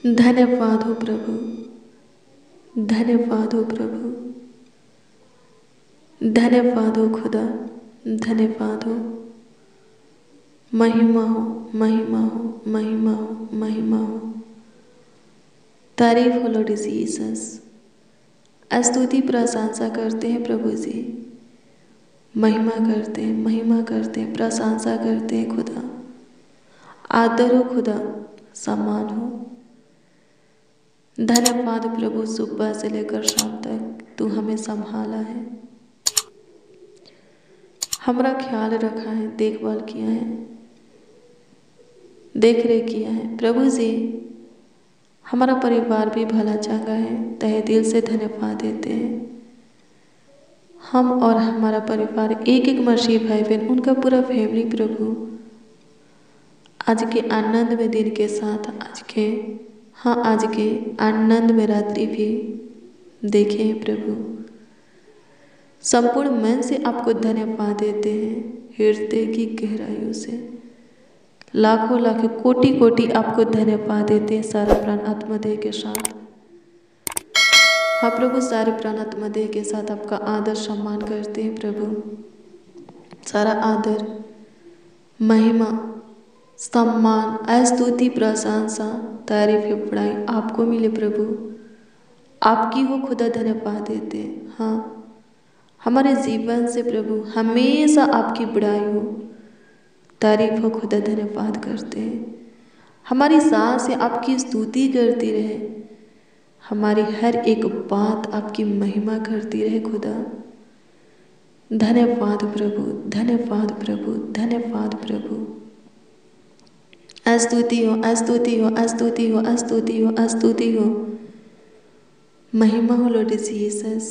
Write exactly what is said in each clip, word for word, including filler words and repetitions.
धन्यवाद हो प्रभु, धन्यवाद हो प्रभु, धन्यवाद हो खुदा, धन्यवाद हो। महिमा हो, महिमा हो, महिमा हो, महिमा हो। तारीफ हो लॉर्ड जीसस। स्तुति प्रशंसा करते हैं प्रभु जी, महिमा करते हैं, महिमा करते हैं, प्रशंसा करते हैं खुदा। आदर हो खुदा, सम्मान हो। धन्यवाद प्रभु, सुबह से लेकर शाम तक तू हमें संभाला है, हमारा ख्याल रखा है, देखभाल किया है, देख रेख किया है प्रभु जी। हमारा परिवार भी भला चंगा है, तहे दिल से धन्यवाद देते हैं। हम और हमारा परिवार, एक एक मसीह भाई बहन, उनका पूरा फैमिली प्रभु आज के आनंद में दिन के साथ, आज के हाँ आज के आनंद में रात्रि भी देखे हैं प्रभु। संपूर्ण मन से आपको धन्यवाद देते हैं, हृदय की गहराइयों से लाखों लाखों कोटि कोटि आपको धन्यवाद देते हैं सारा प्राण आत्मा देह के साथ। हाँ प्रभु, सारे प्राण आत्मा देह के साथ आपका आदर सम्मान करते हैं प्रभु। सारा आदर, महिमा, सम्मान, स्तुति, प्रशंसा, तारीफ, बड़ाई आपको मिले प्रभु। आपकी हो खुदा, धन्यवाद देते हैं। हाँ, हमारे जीवन से प्रभु हमेशा आपकी बड़ाई हो, तारीफ हो खुदा, धन्यवाद करते हैं। हमारी सांस से आपकी स्तुति करती रहे, हमारी हर एक बात आपकी महिमा करती रहे खुदा। धन्यवाद प्रभु, धन्यवाद प्रभु, धन्यवाद प्रभु। स्तुति हो, स्तुति हो, स्तुति हो, स्तुति हो, स्तुति हो। महिमा हो लॉर्ड जीसस।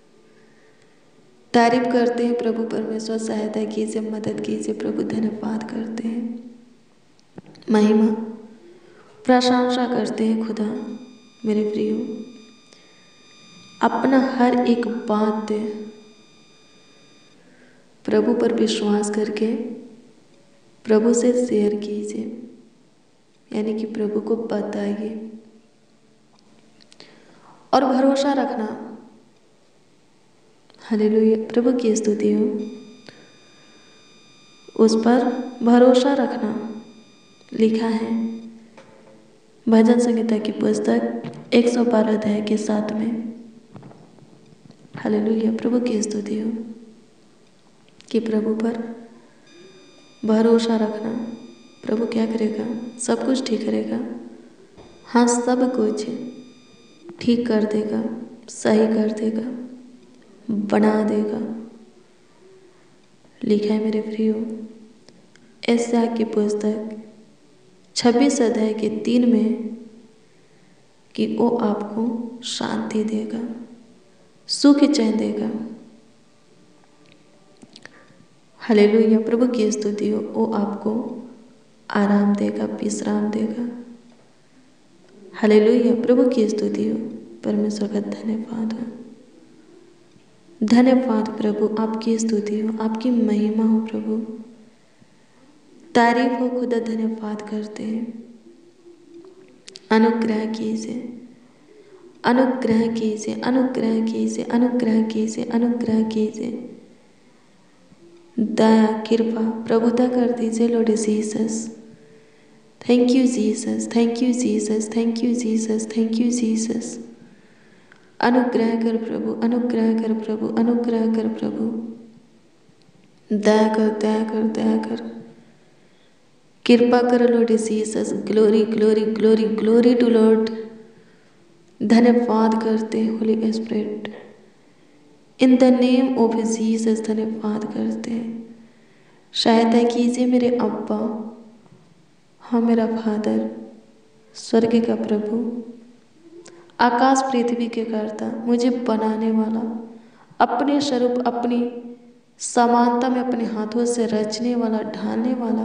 तारीफ करते हैं प्रभु परमेश्वर, सहायता कीजिए, मदद कीजिए प्रभु, धन्यवाद करते हैं। महिमा प्रशंसा करते हैं खुदा। मेरे प्रियो, अपना हर एक बात प्रभु पर विश्वास करके प्रभु से शेयर कीजिए, यानी कि प्रभु को बताइए और भरोसा रखना। हालेलुया, प्रभु की स्तुति हो। उस पर भरोसा रखना लिखा है भजन संहिता की पुस्तक एक सौ बारह अध्याय के साथ में। हालेलुया, प्रभु की स्तुति हो कि प्रभु पर भरोसा रखना। प्रभु क्या करेगा? सब कुछ ठीक करेगा। हाँ, सब कुछ ठीक कर देगा, सही कर देगा, बना देगा। लिखा है मेरे प्रियो यशायाह की पुस्तक छब्बीस अध्याय के तीन में कि वो आपको शांति देगा, सुख चैन देगा। हालेलुया, प्रभु की स्तुति हो। वो आपको आराम देगा, विश्राम देगा। हालेलुया, प्रभु की स्तुति हो। परमेश्वर का धन्यवाद हो, धन्यवाद प्रभु। आपकी स्तुति हो, आपकी महिमा हो प्रभु, तारीफ हो खुदा, धन्यवाद करते हैं। अनुग्रह कीजिए, अनुग्रह कीजिए, अनुग्रह कीजिए, अनुग्रह कीजिए, अनुग्रह कीजिए। दया, कृपा, प्रभुता कर दीजिए Lord Jesus. Thank you Jesus, thank you Jesus, thank you Jesus, thank you Jesus. अनुग्रह कर प्रभु, अनुग्रह कर प्रभु, अनुग्रह कर प्रभु। दया कर, दया कर, दया कर, कृपा कर Lord Jesus. Glory, glory, glory, glory to Lord. धन्यवाद करते हैं Holy Spirit, in the name of Jesus. धन्यवाद करते हैं। सहायता कीजिए मेरे अब्बा, हाँ मेरा फादर, स्वर्ग का प्रभु, आकाश पृथ्वी के कर्ता, मुझे बनाने वाला, अपने स्वरूप अपनी समानता में अपने हाथों से रचने वाला, ढालने वाला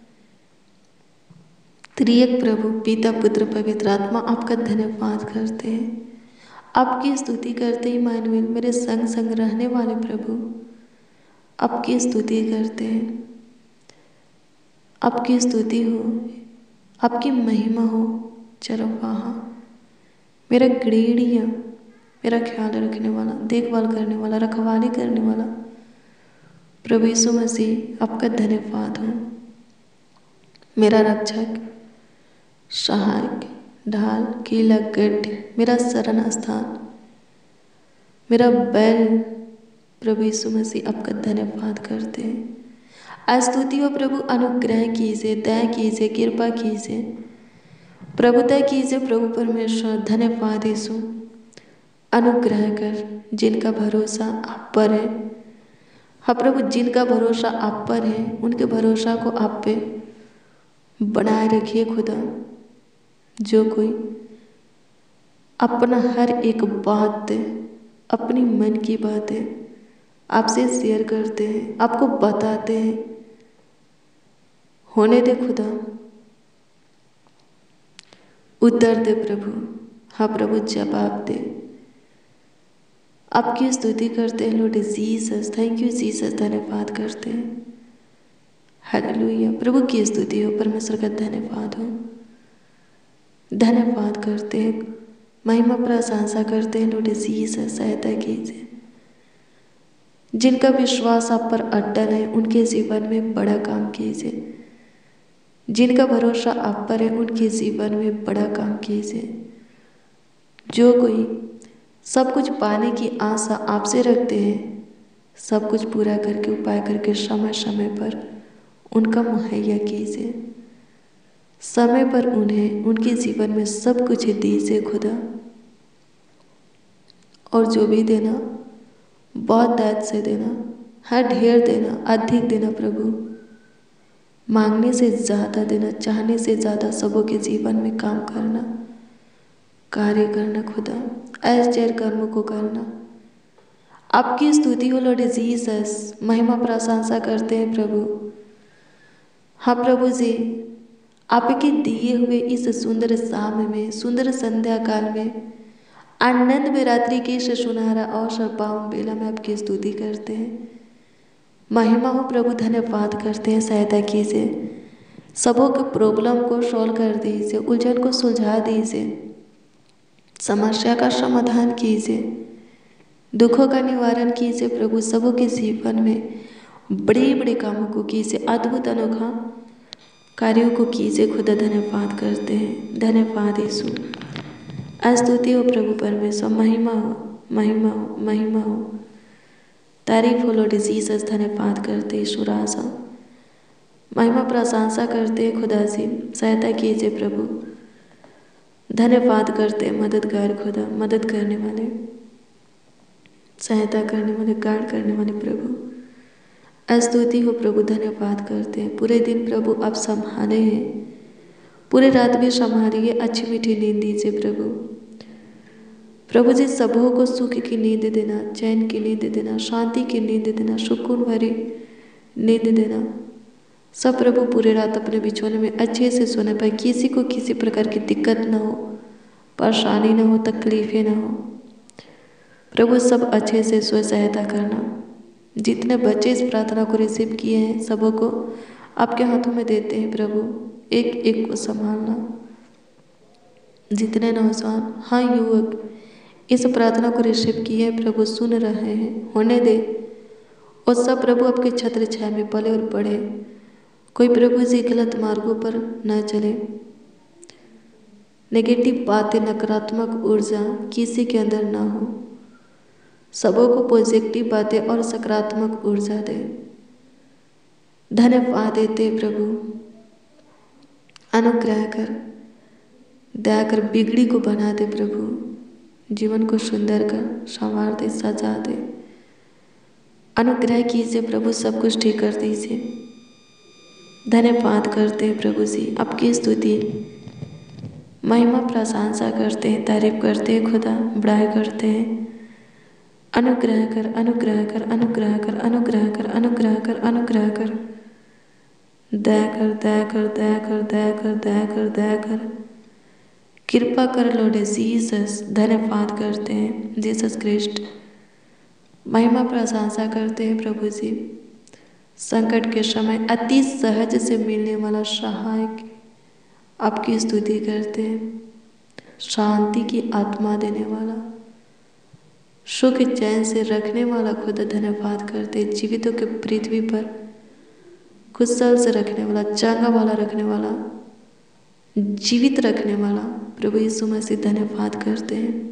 त्रिएक प्रभु, पिता, पुत्र, पवित्र आत्मा, आपका धन्यवाद करते हैं। आपकी स्तुति करते हैं इमानुएल, मेरे संग संग रहने वाले प्रभु, आपकी स्तुति करते हैं। आपकी स्तुति हो, आपकी महिमा हो, चरवाहा, मेरा गृहणीय, मेरा ख्याल रखने वाला, देखभाल करने वाला, रखवाली करने वाला प्रभु यीशु मसीह आपका धन्यवाद हो। मेरा रक्षक, सहायक, ढाल, कीला, गढ़, मेरा शरण स्थान, मेरा बैल प्रभु यीशु मसीह आपका धन्यवाद करते हैं। स्तुति हो प्रभु, अनुग्रह कीजिए, दया कीजिए, कृपा कीजिए, प्रभुता कीजिए प्रभु परमेश्वर। धन्यवाद यीशु, अनुग्रह कर जिनका भरोसा आप पर है। हाँ प्रभु, जिनका भरोसा आप पर है उनके भरोसा को आप पे बनाए रखिए खुदा। जो कोई अपना हर एक बात, अपनी मन की बातें आपसे शेयर करते हैं, आपको बताते हैं, होने दे खुदा, उत्तर दे प्रभु। हाँ प्रभु, जवाब दे। आपकी स्तुति करते हैं Lord Jesus, thank you Jesus, धन्यवाद करते हैं। हालेलुया, प्रभु की स्तुति हो, परमेश्वर का धन्यवाद हो। धन्यवाद करते हैं, महिमा प्रशंसा करते हैं लॉर्ड जीसस, सहायता कीजिए। जिनका विश्वास आप पर अटल है उनके जीवन में बड़ा काम कीजिए। जिनका भरोसा आप पर है उनके जीवन में बड़ा काम कीजिए। जो कोई सब कुछ पाने की आशा आपसे रखते हैं, सब कुछ पूरा करके, उपाय करके, समय समय पर उनका मुहैया कीजिए। समय पर उन्हें उनके जीवन में सब कुछ दीजिए खुदा। और जो भी देना बहुत दायित्व से देना, हर ढेर देना, अधिक देना प्रभु, मांगने से ज़्यादा देना, चाहने से ज़्यादा सबों के जीवन में काम करना, कार्य करना खुदा, आश्चर्य कर्मों को करना। आपकी स्तुति हो लॉर्ड जीसस, महिमा प्रशंसा करते हैं प्रभु। हाँ प्रभु जी, आपके दिए हुए इस सुंदर शाम में, सुंदर संध्या काल में, आनंद में रात्रि के इस सुनहरा अवसर पावन बेला में आपकी स्तुति करते हैं। महिमा हो प्रभु, धन्यवाद करते हैं। सहायता कीजिए, सबों के प्रॉब्लम को सॉल्व कर दीजिए, उलझन को सुलझा दीजिए, समस्या का समाधान कीजिए, दुखों का निवारण कीजिए प्रभु। सबों के जीवन में बड़े बड़े कामों को कीजिए, अद्भुत अनोखा कार्यों को कीजिए खुदा। धन्यवाद करते हैं, धन्यवाद यीशु। स्तुति हो प्रभु परमेश्वर, महिमा हो, महिमा हो, महिमा हो, तारीफ हो लॉर्ड जीसस। धन्यवाद करते यीशु राजा, महिमा प्रशंसा करते हैं खुदा जी। सहायता कीजिए प्रभु, धन्यवाद करते हैं मददगार खुदा, मदद करने वाले, सहायता करने वाले, गार्ड करने वाले प्रभु। स्तुति हो प्रभु, धन्यवाद करते हैं। पूरे दिन प्रभु आप संभाले हैं, पूरे रात भी संभालिए, अच्छी मीठी नींद दीजिए प्रभु। प्रभु जी, सबों को सुख की नींद देना, चैन की नींद देना, शांति की नींद देना, सुकून भरी नींद देना। सब प्रभु पूरे रात अपने बिछौने में अच्छे से सोने पाए, किसी को किसी प्रकार की दिक्कत ना हो, परेशानी ना हो, तकलीफें ना हो प्रभु, सब अच्छे से सोए। सहायता करना। जितने बच्चे इस प्रार्थना को रिसीव किए हैं, सबों को आपके हाथों में देते हैं प्रभु, एक एक को संभालना। जितने नौजवान, हाँ युवक इस प्रार्थना को रिसीव किए हैं प्रभु, सुन रहे हैं, होने दे और सब प्रभु आपके छत्र छाया में पले और बढ़े। कोई प्रभु जी गलत मार्गों पर न चले, नेगेटिव बातें, नकारात्मक ऊर्जा किसी के अंदर ना हो। सबों को पॉजिटिव बातें और सकारात्मक ऊर्जा दे। धन्यवाद देते प्रभु, अनुग्रह कर, दया कर, बिगड़ी को बना दे प्रभु, जीवन को सुंदर कर, संवार दे, सजा दे। अनुग्रह कीजिए प्रभु, सब कुछ ठीक कर दीजिए। धन्यवाद करते हैं प्रभु जी, आपकी स्तुति, महिमा प्रशंसा करते हैं, तारीफ करते हैं खुदा, बड़ाई करते हैं। अनुग्रह कर, अनुग्रह कर, अनुग्रह कर, अनुग्रह कर, अनुग्रह कर, अनुग्रह कर, दया कर, दया कर, दया कर, दया कर, दया कर, दया कर, कृपा कर लॉर्ड जीसस। धन्यवाद करते हैं जीसस क्रिस्ट, महिमा प्रशंसा करते हैं प्रभु जी। संकट के समय अति सहज से मिलने वाला सहायक, आपकी स्तुति करते हैं। शांति की आत्मा देने वाला, सुख चैन से रखने वाला खुदा धन्यवाद करते। जीवितों के पृथ्वी पर कुशल से रखने वाला, चांगा वाला रखने वाला, जीवित रखने वाला प्रभु यीशु मसीह धन्यवाद करते हैं।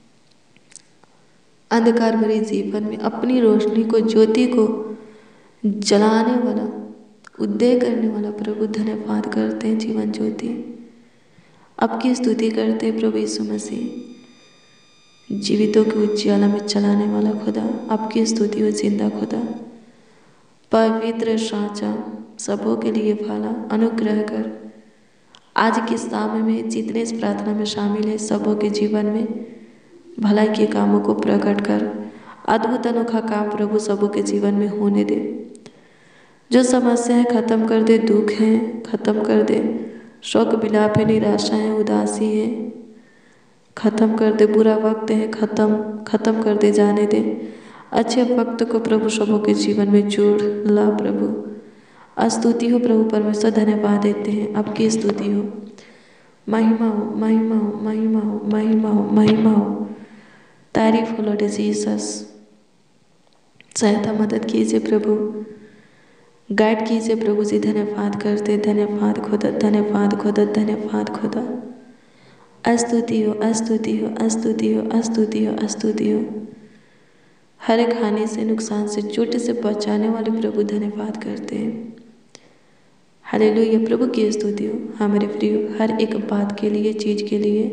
अंधकार भरे जीवन में अपनी रोशनी को, ज्योति को जलाने वाला, उदय करने वाला प्रभु धन्यवाद करते हैं। जीवन ज्योति आपकी स्तुति करते हैं प्रभु यीशु मसीह। जीवितों के उज्ज्वला में चलाने वाला खुदा आपकी स्तुति हो। जिंदा खुदा, पवित्र, साचा, सबों के लिए भला अनुग्रह कर। आज के शाम में जितने इस प्रार्थना में शामिल है सबों के जीवन में भलाई के कामों को प्रकट कर। अद्भुत अनोखा काम प्रभु सबों के जीवन में होने दे। जो समस्याएं खत्म कर दे, दुख हैं खत्म कर दे, शोक विलाप है, निराशाएं, उदासी है खत्म कर दे, बुरा वक्त है खत्म खत्म कर दे, जाने दे। अच्छे वक्त को प्रभु सबों के जीवन में जोड़ ला। प्रभु स्तुति हो प्रभु परमेश्वर, धन्यवाद देते हैं। आपकी स्तुति हो, महिमा हो, महिमा हो, महिमा हो, महिमा हो, महिमा हो। तारीफ हो लॉर्ड जीसस। सहायता मदद कीजिए प्रभु, गाइड कीजिए प्रभु जी। धन्यवाद करते, धन्यवाद खुदा, धन्यवाद खुदा, धन्यवाद खुदा। स्तुति हो, स्तुति हो, स्तुति हो, स्तुति हो, स्तुति हो। हर एक हानि से, नुकसान से, चोट से बचाने वाले प्रभु धन्यवाद करते हैं। हालेलुया प्रभु की स्तुति हो। हाँ मेरे प्रियो, हर एक बात के लिए, चीज के लिए,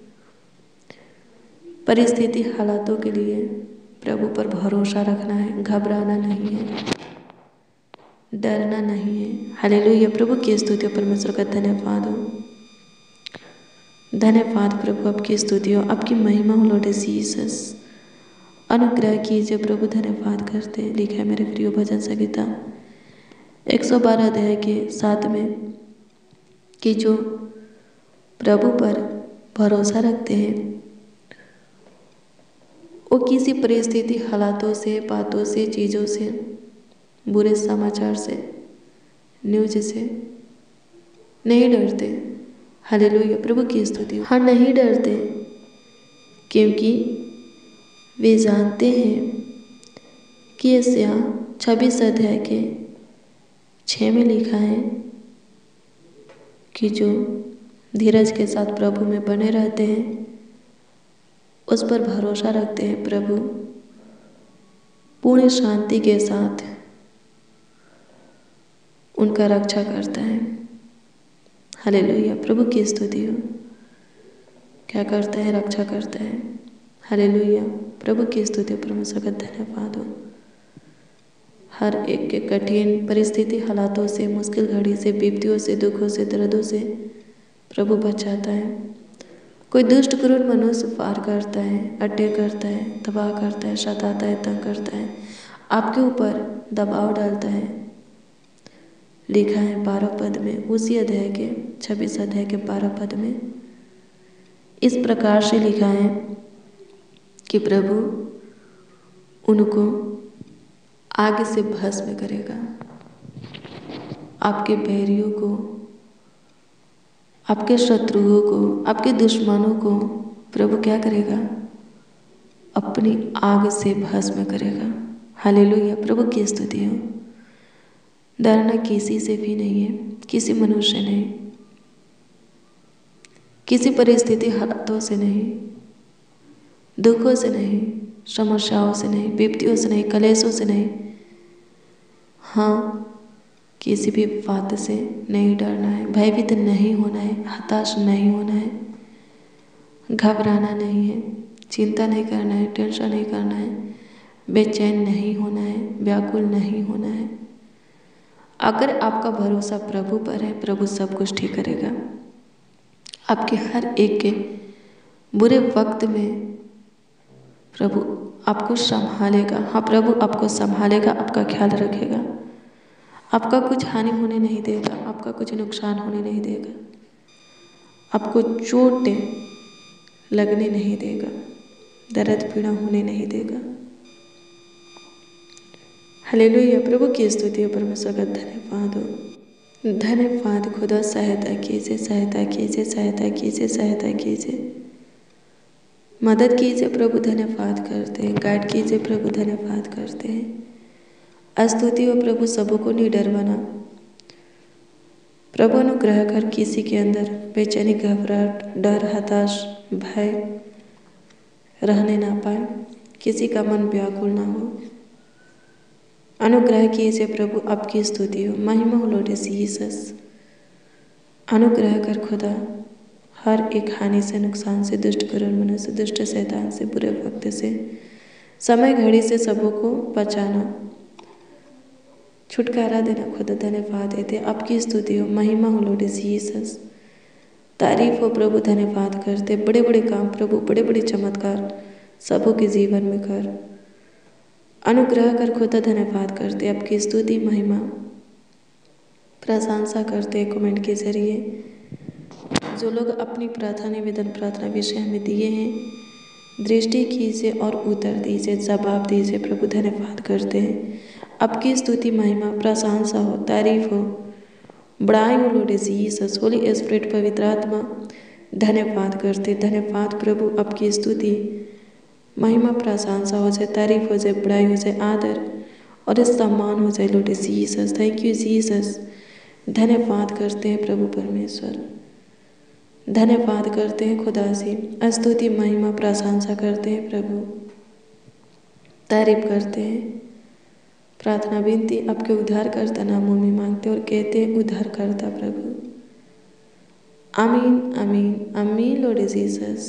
परिस्थिति हालातों के लिए प्रभु पर भरोसा रखना है। घबराना नहीं है, डरना नहीं है। हालेलुया प्रभु की स्तुति हो। परमेश्वर का धन्यवाद हो, धन्यवाद प्रभु, आपकी स्तुति हो, आपकी महिमा हो लॉर्ड जीसस। अनुग्रह कीजिए प्रभु, धन्यवाद करते। लिखा है मेरे प्रियो भजन संगीता एक सौ बारह अध्याय के साथ में कि जो प्रभु पर भरोसा रखते हैं वो किसी परिस्थिति, हालातों से, बातों से, चीज़ों से, बुरे समाचार से, न्यूज से नहीं डरते। हालेलुया प्रभु की स्तुति। हाँ नहीं डरते, क्योंकि वे जानते हैं कि यशायाह छब्बीस अध्याय के छः में लिखा है कि जो धीरज के साथ प्रभु में बने रहते हैं, उस पर भरोसा रखते हैं, प्रभु पूर्ण शांति के साथ उनका रक्षा करता है। हालेलुया प्रभु की स्तुति हो। क्या करता है? रक्षा करता है। हालेलुया प्रभु की स्तुति, परमेश्वर का धन्यवाद हो। हर एक के कठिन परिस्थिति, हालातों से, मुश्किल घड़ी से, विपत्तियों से, दुखों से, दर्दों से प्रभु बचाता है। कोई दुष्ट क्रूर मनुष्य पार करता है, अटैक करता है, तबाह करता है, सताता है, तंग करता है, आपके ऊपर दबाव डालता है। लिखा है बारह पद में, उसी अध्याय के छब्बीस अध्याय के बारह पद में इस प्रकार से लिखा है कि प्रभु उनको आग से भस्म करेगा। आपके बैरियों को, आपके शत्रुओं को, आपके दुश्मनों को प्रभु क्या करेगा? अपनी आग से भस्म करेगा। हालेलुया प्रभु की स्तुति हो। डरना किसी से भी नहीं है, किसी मनुष्य नहीं, किसी परिस्थिति हालातों से नहीं, दुखों से नहीं, समस्याओं से नहीं, विपत्तियों से नहीं, कलेशों से नहीं। हाँ, किसी भी बात से नहीं डरना है, भयभीत नहीं होना है, हताश नहीं होना है, घबराना नहीं है, चिंता नहीं करना है, टेंशन नहीं करना है, बेचैन नहीं होना है, व्याकुल नहीं होना है। अगर आपका भरोसा प्रभु पर है, प्रभु सब कुछ ठीक करेगा। आपके हर एक के बुरे वक्त में प्रभु आपको संभालेगा। हाँ, प्रभु आपको संभालेगा, आपका ख्याल रखेगा, आपका कुछ हानि होने नहीं देगा, आपका कुछ नुकसान होने नहीं देगा, आपको चोट लगने नहीं देगा, दर्द पीड़ा होने नहीं देगा। हालेलुया प्रभु की स्तुति हो, परमेश्वर का धन्यवाद हो। धन्यवाद खुदा, सहायता कीजिए, सहायता कीजिए, सहायता कीजिए, सहायता कीजिए। मदद कीजिए प्रभु, धन्यवाद करते हैं। गाइड कीजिए प्रभु, धन्यवाद करते हैं। स्तुति हो प्रभु, सबों को निडर बना प्रभु। अनुग्रह कर किसी के अंदर बेचैनी, घबराहट, डर, हताश, भय रहने ना पाए, किसी का मन व्याकुल ना हो। अनुग्रह कीजिए प्रभु, आपकी स्तुति हो, महिमा हो लॉर्ड जीसस। अनुग्रह कर खुदा, हर एक हानि से, नुकसान से, दुष्ट करुण मनुष्य, दुष्ट शैतान से, बुरे वक्त से, समय घड़ी से सबों को बचाना, छुटकारा देना खुदा। धन्यवाद देते, आपकी स्तुति हो, महिमा हो लॉर्ड जीसस। तारीफ हो प्रभु, धन्यवाद करते। बड़े बड़े काम प्रभु, बड़े बड़े चमत्कार सबों के जीवन में कर, अनुग्रह कर खुदा। धन्यवाद करते, आपकी स्तुति, महिमा, प्रशंसा करते। कमेंट के जरिए जो लोग अपनी प्रार्थना, निवेदन, प्रार्थना विषय हमें दिए हैं, दृष्टि कीजिए और उत्तर दीजिए, जवाब दीजिए प्रभु। धन्यवाद करते हैं, आपकी स्तुति, महिमा, प्रशंसा हो, तारीफ हो, बड़ाई हो लॉर्ड जीसस। होली स्पिरिट, पवित्र आत्मा, धन्यवाद करते। धन्यवाद प्रभु, आपकी स्तुति, महिमा, प्रशंसा हो जाए, तारीफ हो जाए, बड़ाई हो जाए, आदर और सम्मान हो जाए Lord Jesus. Thank you Jesus. धन्यवाद करते हैं प्रभु परमेश्वर, धन्यवाद करते हैं खुदा से। स्तुति, महिमा, प्रशंसा करते हैं प्रभु, तारीफ करते हैं। प्रार्थना विनती आपके उद्धार करता नामों में मांगते और कहते हैं, उद्धार करता प्रभु। आमीन, आमीन, आमीन लॉर्ड जीसस,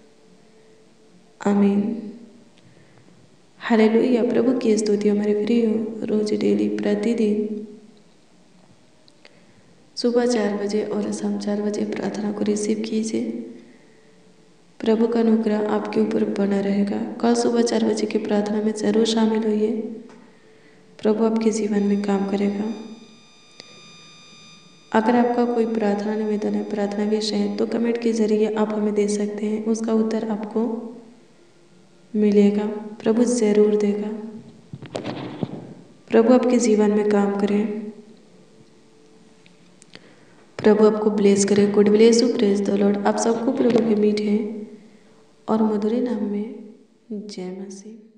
आमीन। हालेलुया। प्रभु की स्तुति हमारे प्रिय हो, रोज डेली प्रतिदिन सुबह चार बजे और शाम चार बजे प्रार्थना को रिसीव कीजिए। प्रभु का अनुग्रह आपके ऊपर बना रहेगा। कल सुबह चार बजे की प्रार्थना में जरूर शामिल होइए, प्रभु आपके जीवन में काम करेगा। अगर आपका कोई प्रार्थना निवेदन है, प्रार्थना विषय है, तो कमेंट के जरिए आप हमें दे सकते हैं, उसका उत्तर आपको मिलेगा, प्रभु जरूर देगा। प्रभु आपके जीवन में काम करें, प्रभु आपको ब्लेस करे। God bless you, praise the Lord. आप सबको प्रभु के मीठे और मधुर नाम में जय मसीह।